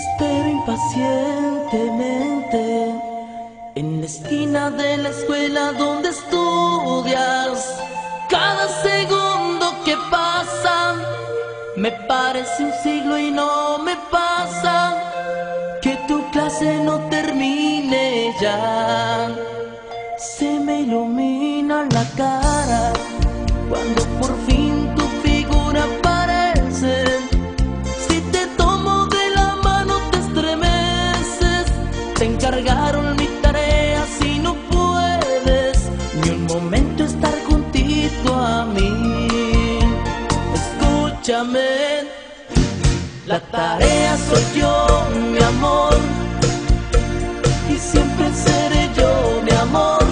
Espero impacientemente en la esquina de la escuela donde estudias. Cada segundo que pasa me parece un siglo y no me pasa que tu clase no termine ya. Se me ilumina la cara cuando por fin tu figura aparece. Si te tomo de la mano te estremeces. Te encargaron mi tarea, si no puedes ni un momento estar juntito a mí. Escúchame, la tarea soy yo, mi amor, y siempre seré yo, mi amor.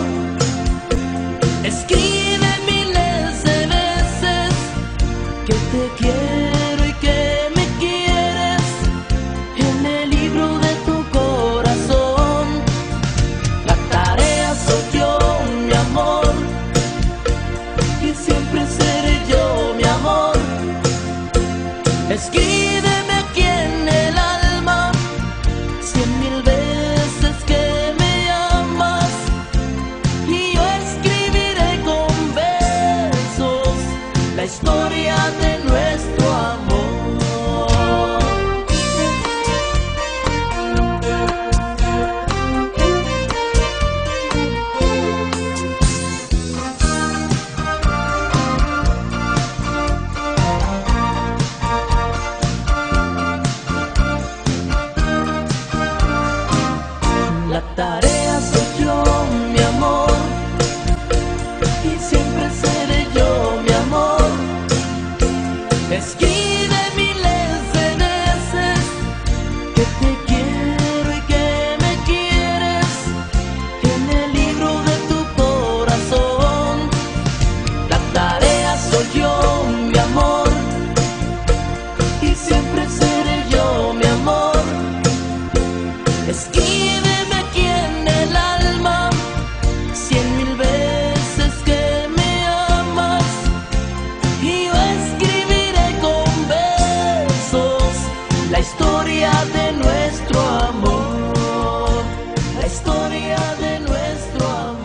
Escribe miles de veces que te quiero y que me quieres en el libro de tu corazón. La tarea soy yo, mi amor, y siempre seré yo, mi amor. Escríbeme aquí en el alma 100,000 veces que me amas, y yo escribiré con besos la historia de nuestro amor. La tarea soy yo, mi amor, y siempre seré yo, mi amor. Escribe miles de veces que te quiero y que me quieres en el libro de tu corazón. La tarea soy yo, mi amor, y siempre seré yo, mi amor. Escríbeme aquí en el alma 100,000 veces que me amas, y yo escribiré con besos la historia de nuestro amor, la historia de nuestro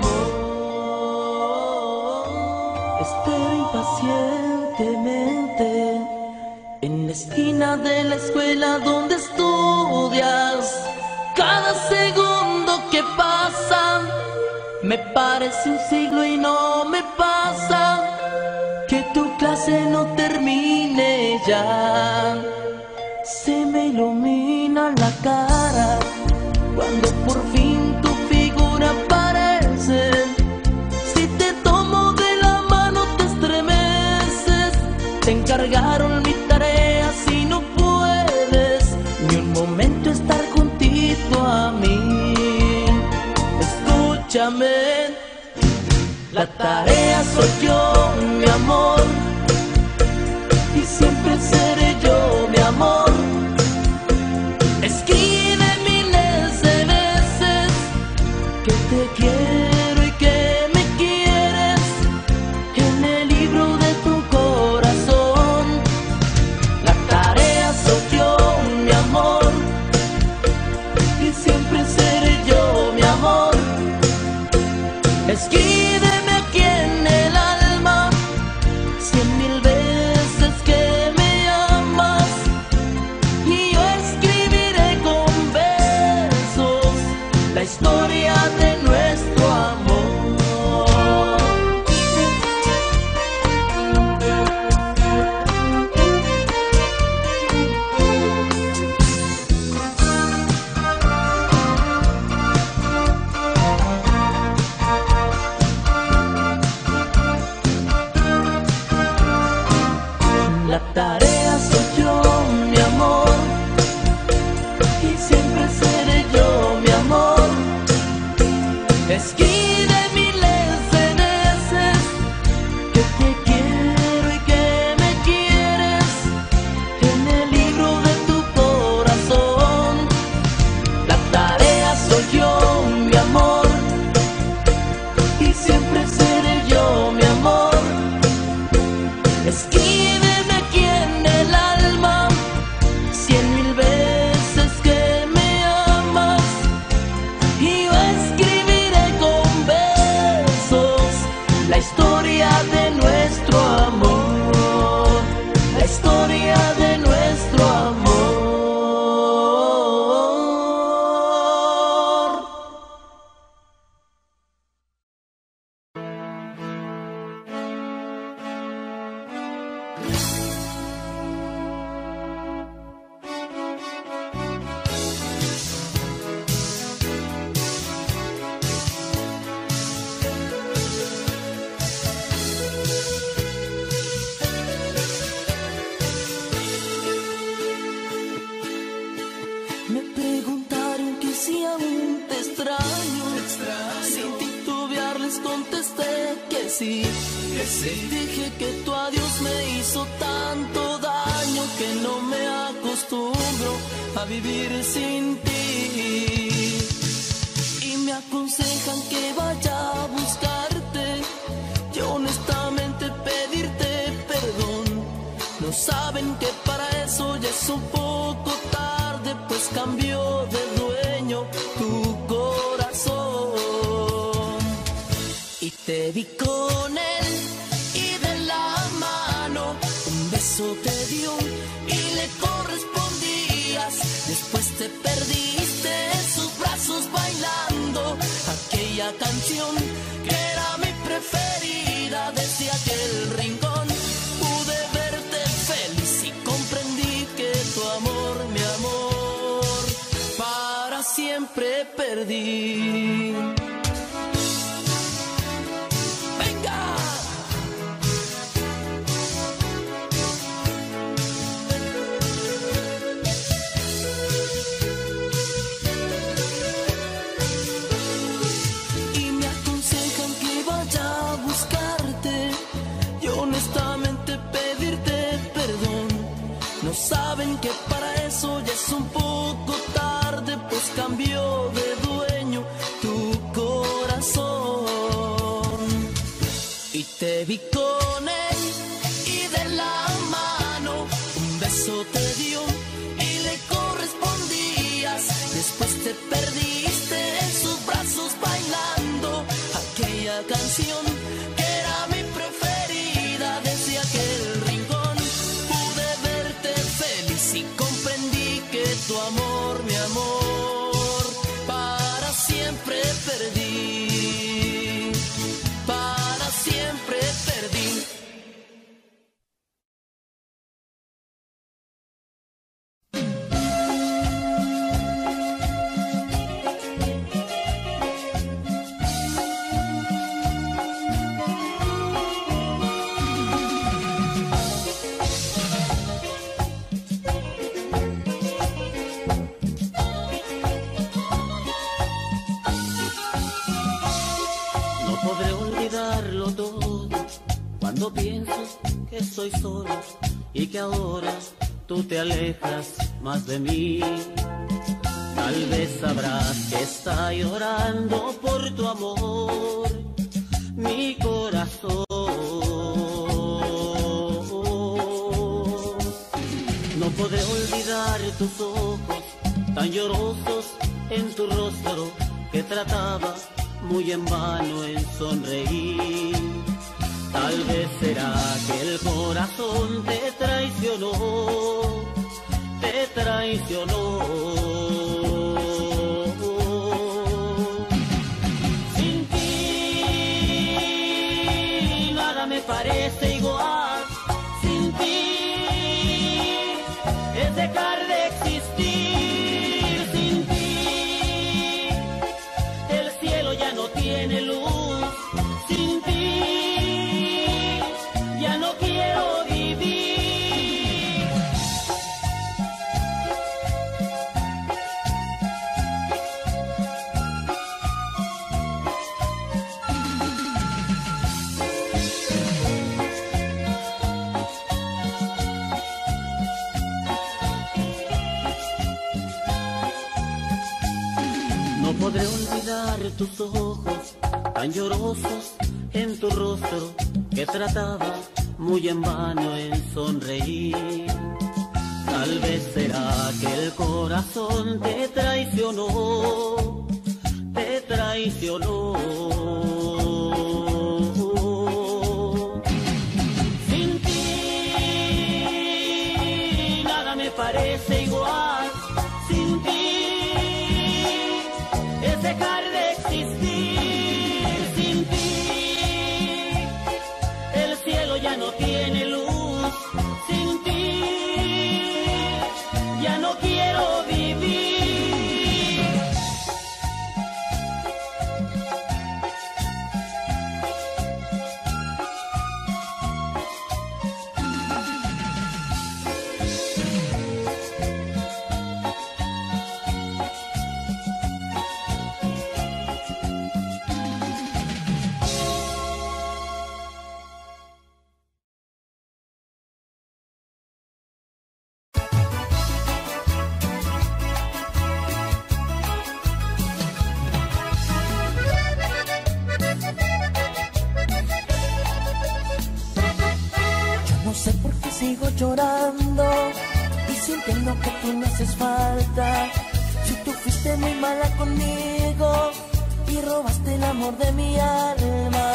amor. Espero impacientemente en la esquina de la escuela donde estudias. Cada segundo que pasa me parece un siglo y no me pasa que tu clase no termine ya. Se me ilumina la cara cuando por fin tu figura aparece. Si te tomo de la mano te estremeces. Te encargaron mi tarea, si no puedes ni un momento estar juntito a mí. Escúchame, la tarea soy yo, mi amor, y siempre seré yo, mi amor. Escribe miles de veces que te quiero y que me quieres en el libro de tu corazón. La tarea soy yo, mi amor, y siempre seré yo, mi amor. Escríbeme aquí en el alma sí. Les dije que tu adiós me hizo tanto daño que no me acostumbro a vivir sin ti. Y me aconsejan que vaya a buscarte y honestamente pedirte perdón. No saben que para eso ya es un poco tarde, pues cambió de dueño tu corazón. Y te vi con él y de la mano un beso te dio y le correspondías. Después te perdiste en sus brazos bailando aquella canción que era mi preferida. Desde aquel rincón pude verte feliz y comprendí que tu amor, mi amor, para siempre perdí. Saben que para eso ya es un poco tarde, pues cambió de dueño tu corazón. Y te vi con él y de la mano un beso te dio y le correspondías. Después te perdiste en sus brazos bailando aquella canción que era mi preferida. Desde aquel rincón y comprendí que tu amor, mi amor, para siempre perdí, para siempre perdí. Cuando pienso que estoy solo y que ahora tú te alejas más de mí, tal vez sabrás que está llorando por tu amor mi corazón. No podré olvidar tus ojos tan llorosos en tu rostro que trataba muy en vano en sonreír. Tal vez será que el corazón te traicionó, te traicionó. Sin ti nada me parece igual, sin ti es dejar de existir. Sin ti el cielo ya no tiene luz, sin ti ya no quiero vivir. No podré olvidar tus ojos tan llorosos en tu rostro que trataba muy en vano en sonreír. Tal vez será que el corazón te traicionó, te traicionó. Sin ti nada me parece igual, sin ti es dejar de existir. Sin ti el cielo ya no tiene luz, sin ti ya no quiero vivir. sigo llorando y sintiendo que tú me haces falta. Si tú fuiste muy mala conmigo y robaste el amor de mi alma,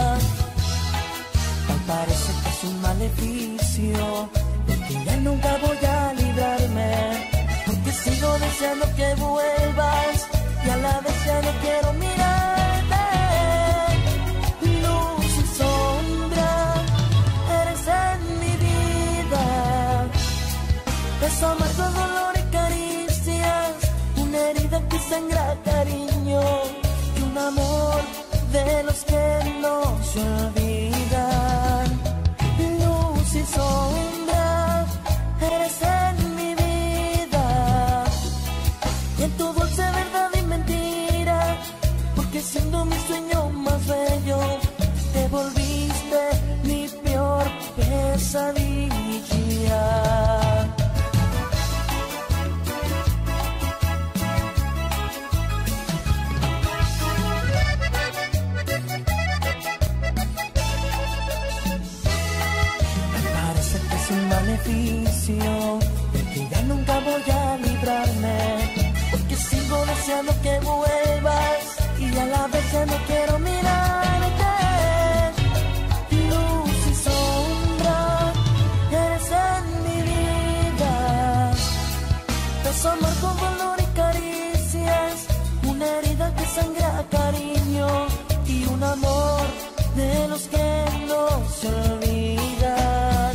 tal parece que es un maleficio de que ya nunca voy a librarme, porque sigo deseando que vuelvas y a la vez ya no quiero mirarte. Luz y sombra, eres en mi vida, beso amargo, dolor y caricias, una herida que sangra, cariño, y un amor de los que no se olvidan. Luz y sombra, eres en mi vida, y en tu dulce verdad y mentira, porque siendo mi sueño más bello, te volviste mi peor pesadilla. Beneficio de que ya nunca voy a librarme, porque sigo deseando que vuelvas y a la vez ya no quiero mirarte. Luz y sombra, eres en mi vida, beso amargo, dolor y caricias, una herida que sangra, cariño, y un amor de los que no se olvidan.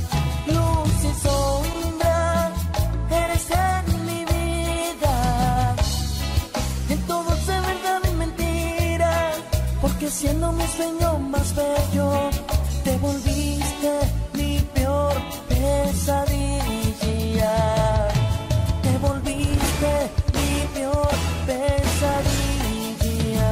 Sombra, eres en mi vida, en todo es verdad y mentira, porque siendo mi sueño más bello, te volviste mi peor pesadilla. Te volviste mi peor pesadilla.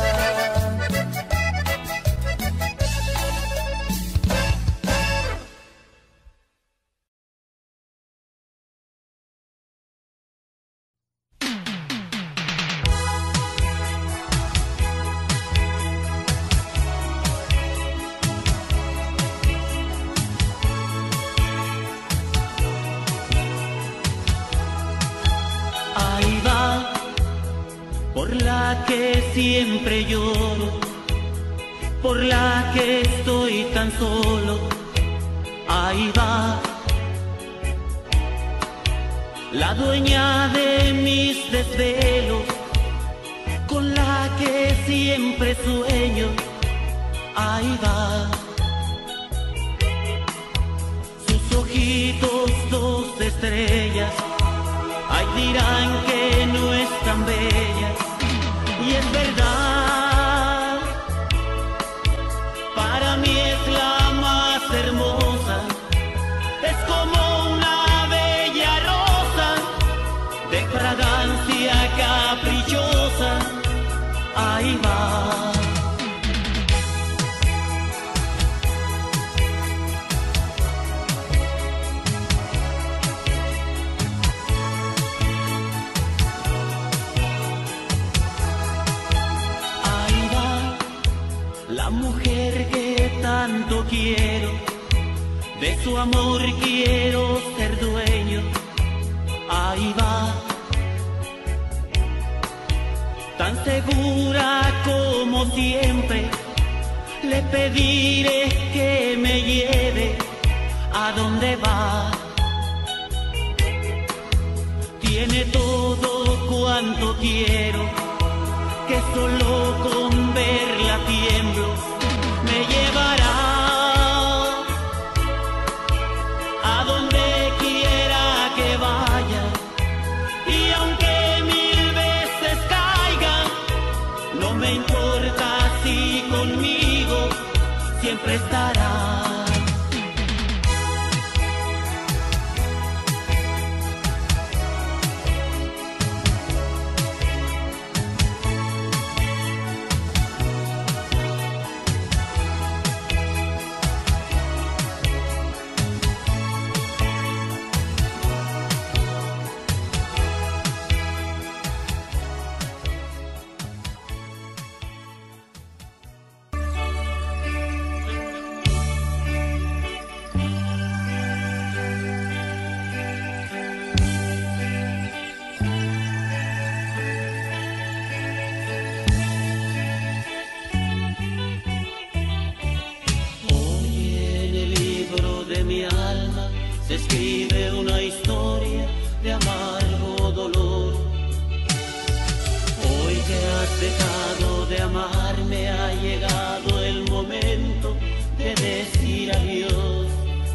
Por la que siempre lloro, por la que estoy tan solo, ahí va la dueña de mis desvelos, con la que siempre sueño, ahí va. Sus ojitos dos estrellas, ay, dirán que no es tan bella, y es verdad, para mí es la más hermosa, es como una bella rosa, de fragancia caprichosa, ahí va. La mujer que tanto quiero, de su amor quiero ser dueño, ahí va. Tan segura como siempre, le pediré que me lleve a donde va. Tiene todo cuanto quiero, que solo con verla tiemblo, me llevará a donde quiera que vaya, y aunque 1000 veces caiga, no me importa si conmigo siempre estará. te escribe una historia de amargo dolor. Hoy que has dejado de amarme, ha llegado el momento de decir adiós.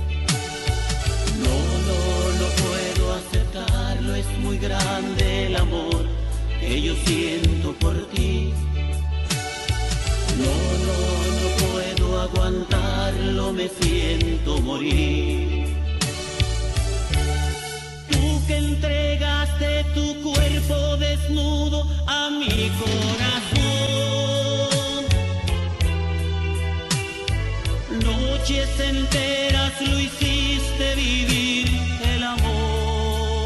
No puedo aceptarlo, es muy grande el amor que yo siento por ti. No puedo aguantarlo, me siento morir. Tú que entregaste tu cuerpo desnudo a mi corazón, noches enteras lo hiciste vivir el amor.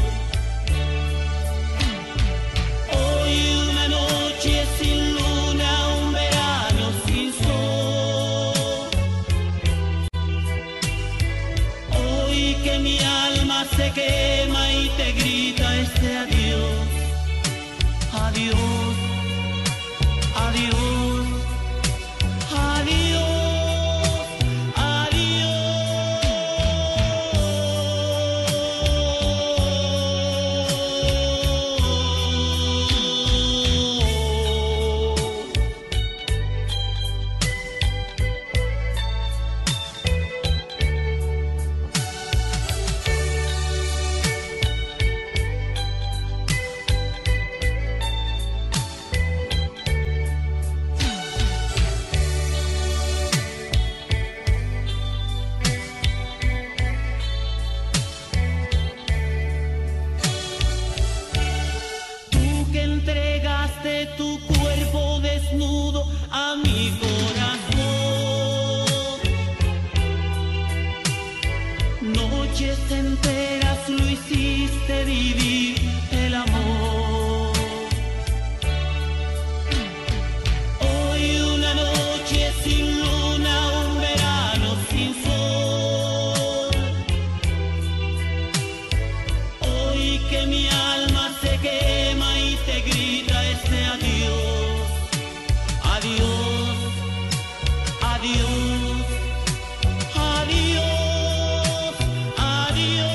Hoy una noche sin luna, un verano sin sol. Hoy que mi alma se quema y te grita este adiós, adiós, adiós, adiós. Tu cuerpo desnudo a mi corazón, noches enteras lo hiciste vivir el amor. Hoy una noche sin luna, un verano sin sol. Hoy que mi alma se quema y te grita este adiós, adiós, adiós, adiós, adiós.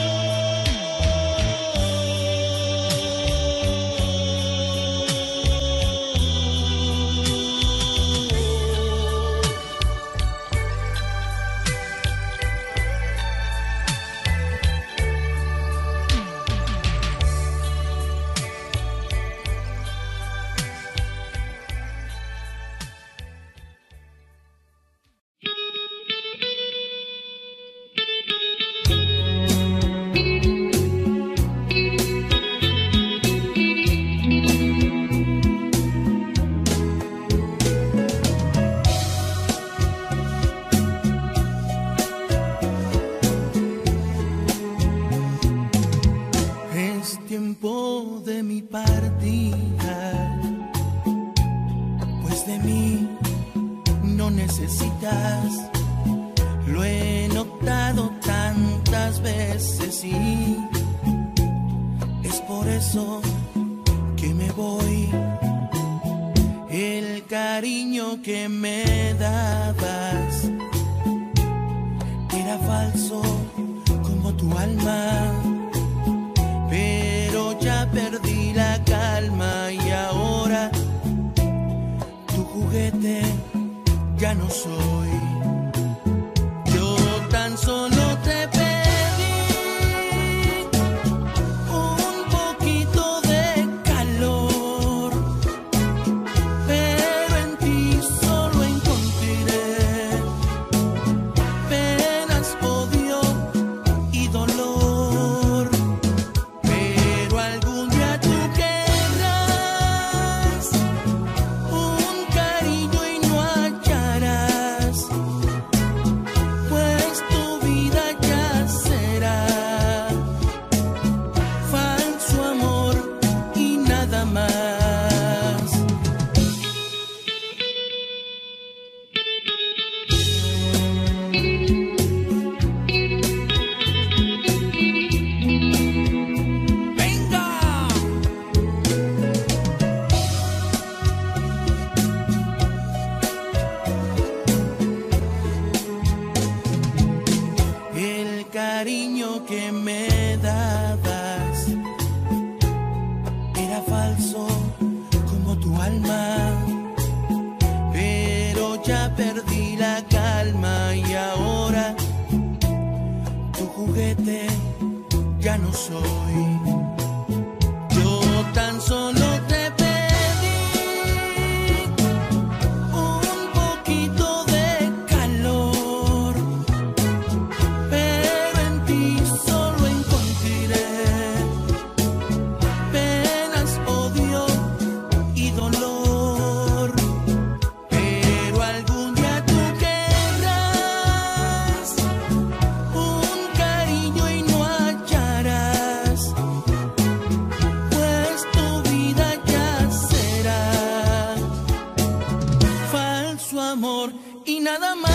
Tiempo de mi partida, pues de mí no necesitas. Lo he notado tantas veces y es por eso que me voy. El cariño que me dabas era falso como tu alma, pero ya perdí la calma y ahora tu juguete ya no soy. Yo tan solo te pedí un poquito de calor, pero en ti solo encontré penas, odio y dolor. cariño que me dabas era falso como tu alma, pero ya perdí la calma y ahora tu juguete ya no soy. Yo tan solo te pedí un poquito de calor, pero en ti solo encontré penas, odio y dolor. Pero algún día tú querrás un cariño y no hallarás, pues tu vida ya será falso amor y nada más.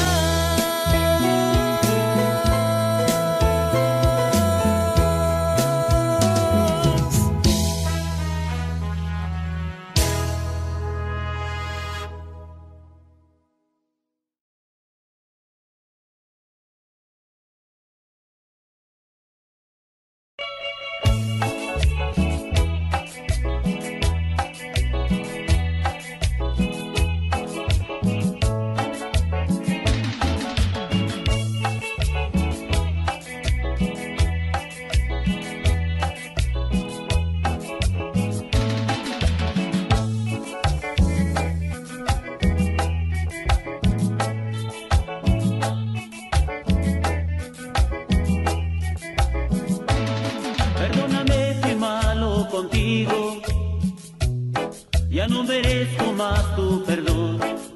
Perdóname, fui malo contigo, ya no merezco más tu perdón.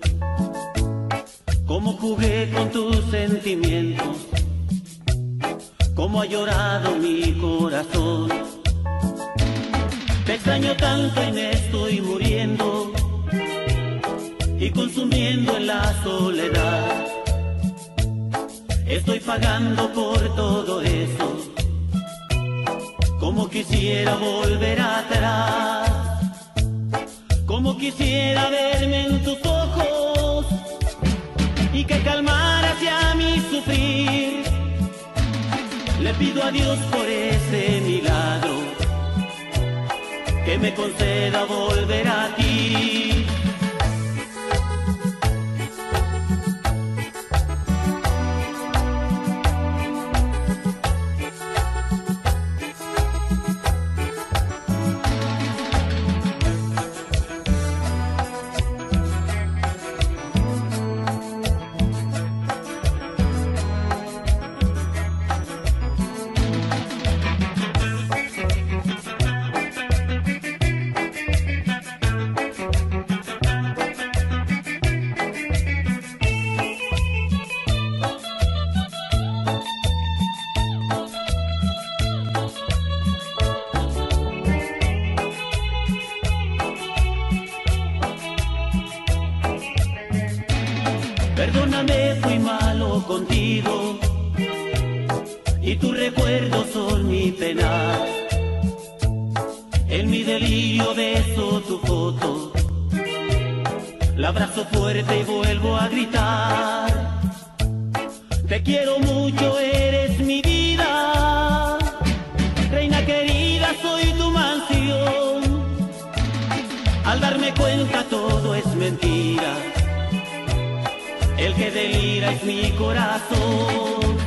Cómo jugué con tus sentimientos, cómo ha llorado mi corazón. Te extraño tanto y me estoy muriendo y consumiendo en la soledad. Estoy pagando por todo eso. Como quisiera volver atrás, como quisiera verme en tus ojos y que calmaras ya mi sufrir. Le pido a Dios por ese milagro que me conceda volver a ti. Perdóname, fui malo contigo y tus recuerdos son mi pena. En mi delirio beso tu foto, la abrazo fuerte y vuelvo a gritar. Te quiero mucho, eres mi vida, reina querida, soy tu mansión. Al darme cuenta todo es mentira, el que delira es mi corazón.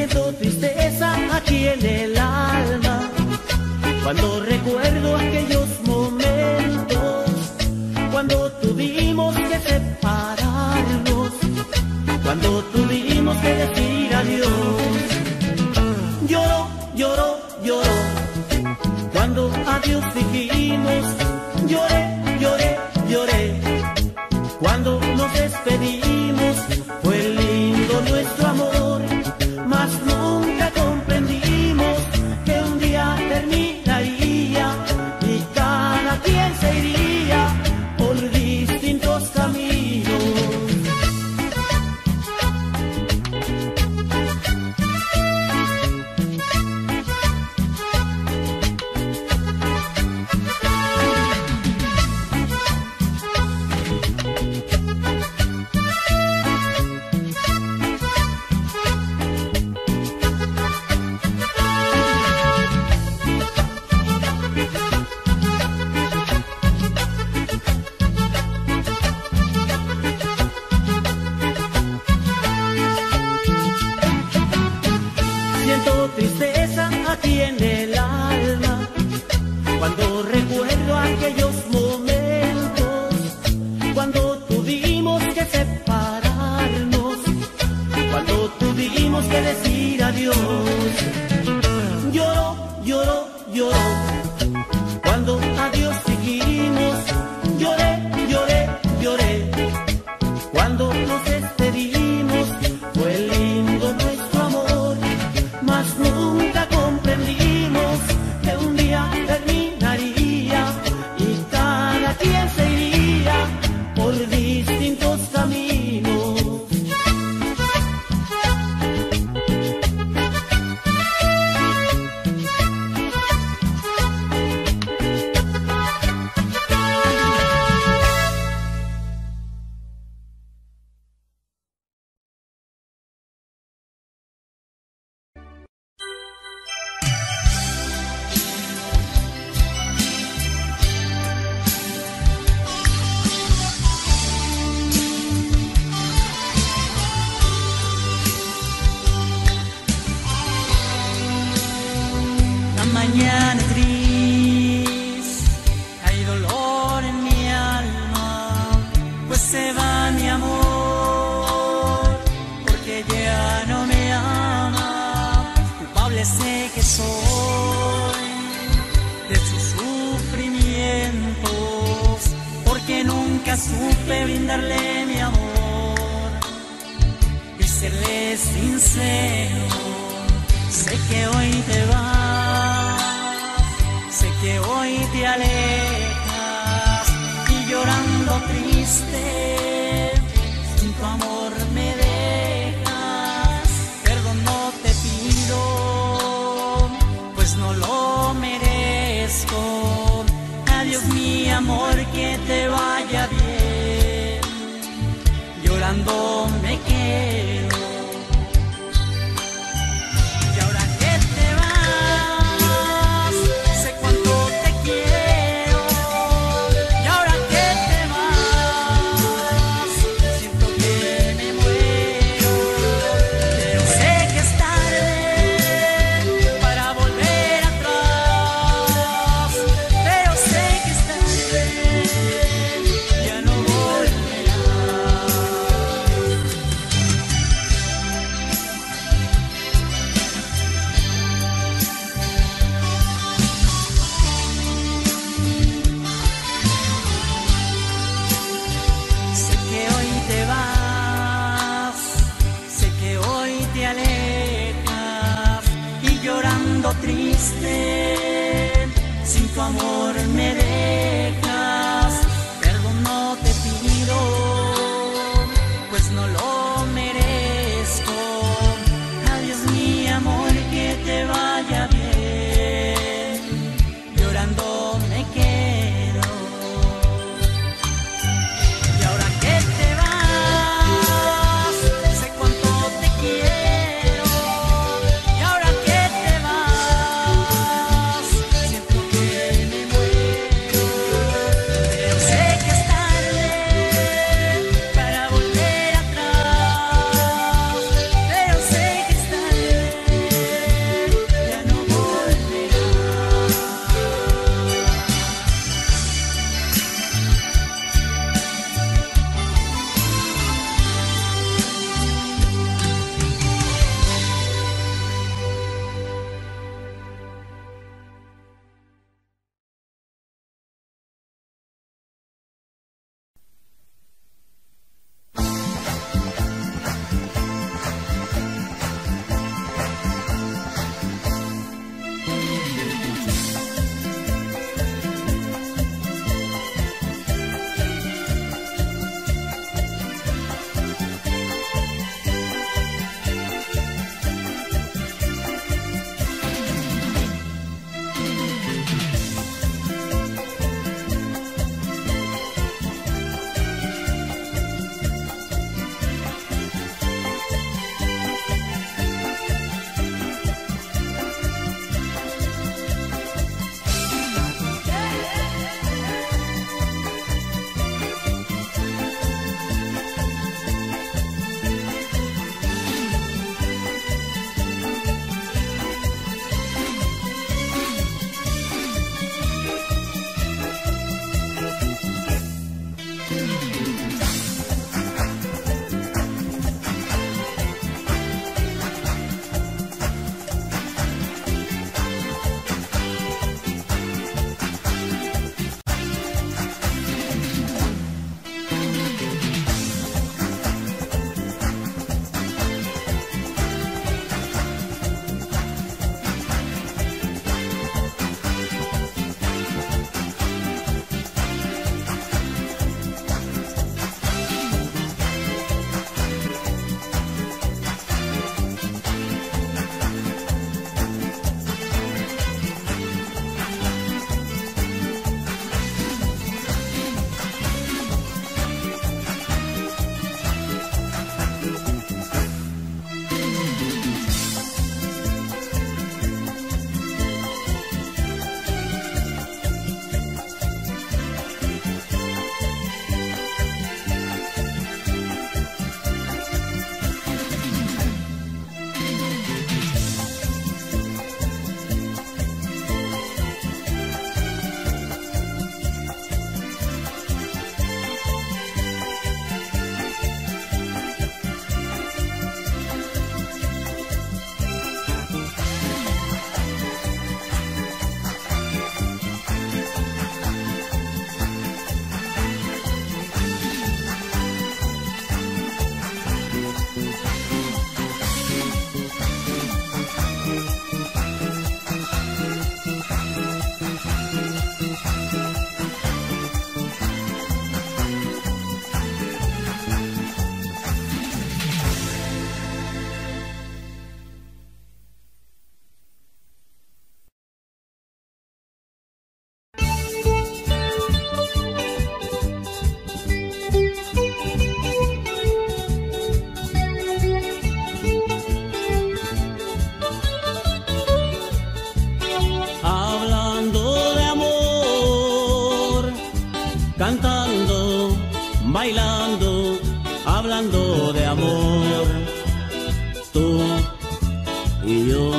Siento tristeza aquí en el alma cuando recuerdo aquellos momentos, cuando tuvimos que separarnos, cuando tuvimos que decir adiós. Lloro, lloro, lloro, cuando adiós dijimos. Lloré, lloré, lloré, cuando nos despedimos. Fue lindo nuestro amor, mas nunca comprendimos que un día terminaría y cada quien se iría por distintos caminos. Siento tristeza aquí en el alma cuando recuerdo aquellos momentos, cuando tuvimos que separarnos, cuando tuvimos que decir adiós. Lloro, lloro, lloro, cuando adiós dijimos. Lloré, lloré, lloré, cuando nos despedimos. Fue lindo nuestro amor, mas nunca comprendimos que un día terminaría y cada quien se iría por distintos caminos. Mañana gris, hay dolor en mi alma, pues se va mi amor, porque ya no me ama. Culpable sé que soy de sus sufrimientos, porque nunca supe brindarle mi amor y serle sincero. Sé que hoy te vas, sé que hoy te alejas y llorando triste, sin tu amor me dejas. Perdón no te pido, pues no lo merezco. Adiós mi amor, que te vaya bien, llorando me quedo. Triste, sin tu amor me dejas. Perdón no te pido, pues no lo merezco. Adiós mi amor, que te vaya bien, llorando me quedo. Y ahora que te vas, sé cuánto te quiero. Y ahora que te vas, siento que me muero. bailando, hablando de amor, tú y yo.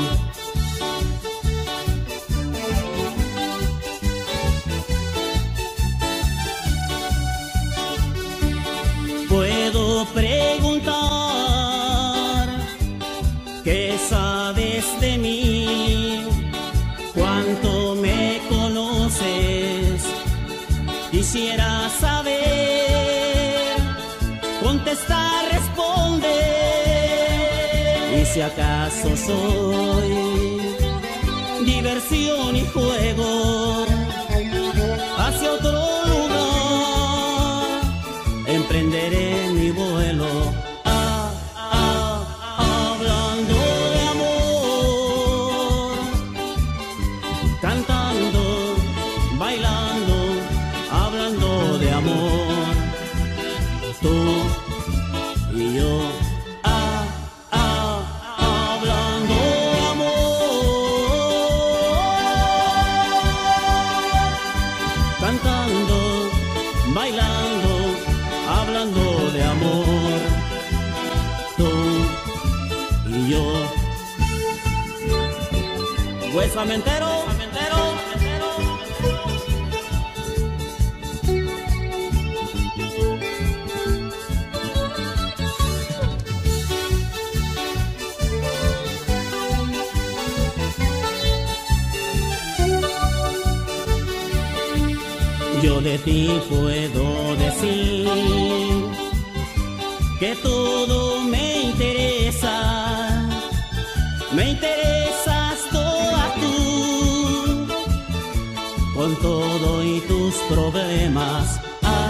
Puedo preguntar, ¿qué sabes de mí? ¿Cuánto me conoces? Quisiera saber, contestar, responder. Y si acaso soy diversión y juego, hacia otro lugar emprenderé mi vuelo. Hablando de amor, cantando, bailando, hablando de amor, tú y yo. Hablando de amor, cantando, bailando, hablando de amor, tú y yo. Huesamentero, yo de ti puedo decir que todo me interesa, me interesas toda tú, con todo y tus problemas.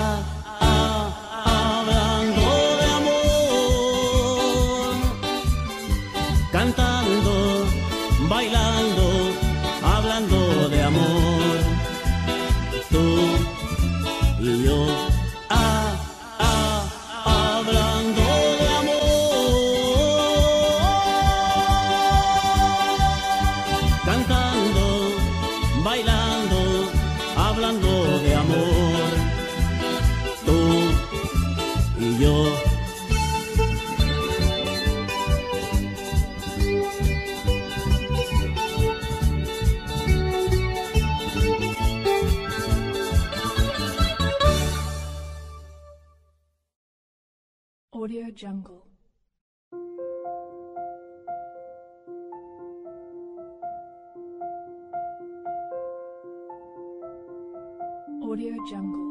Hablando de amor, cantando, bailando, hablando de amor, tú y yo. Hablando de amor, cantando, bailando, hablando de amor, tú y yo. Audio Jungle. Audio Jungle.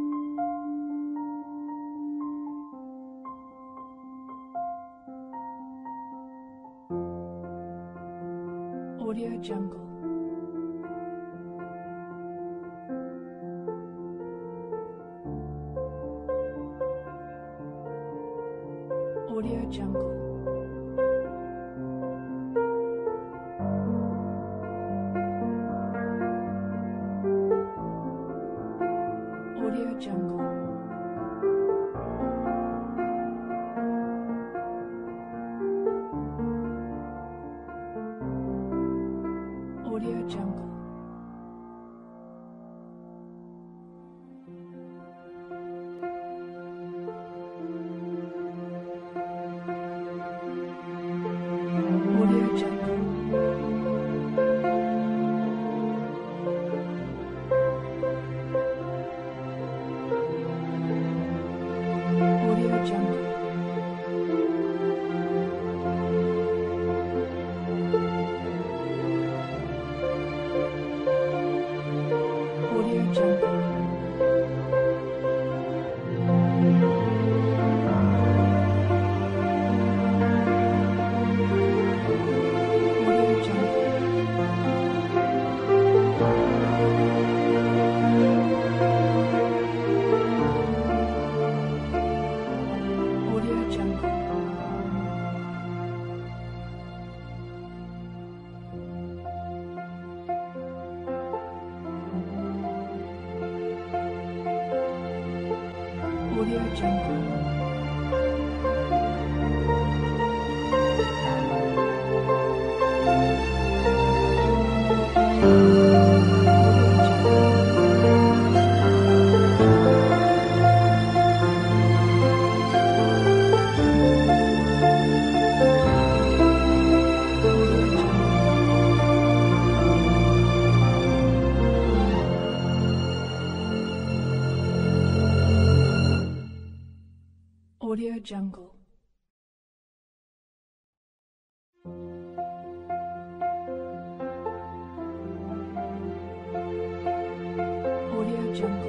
Audio Jungle. Audio Jungle. Audio Jungle. Audio Jungle. Audio Jungle. Audio Jungle. Audio Jungle. Audio Jungle. Audio Jungle. Audio Jungle. Audio Jungle.